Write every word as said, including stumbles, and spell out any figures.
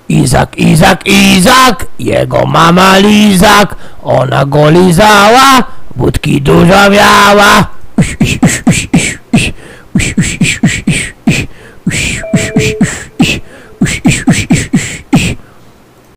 Izak, Izak, Izak, jego mama lizak, ona go lizała, budki dużo miała.